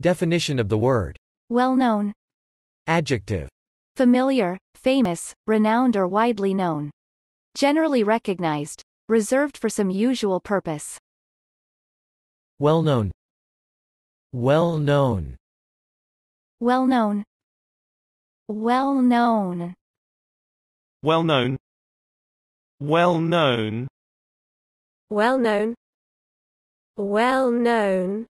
Definition of the word. Well-known. Adjective. Familiar, famous, renowned or widely known. Generally recognized. Reserved for some usual purpose. Well-known. Well-known. Well-known. Well-known. Well-known. Well-known. Well-known. Well-known.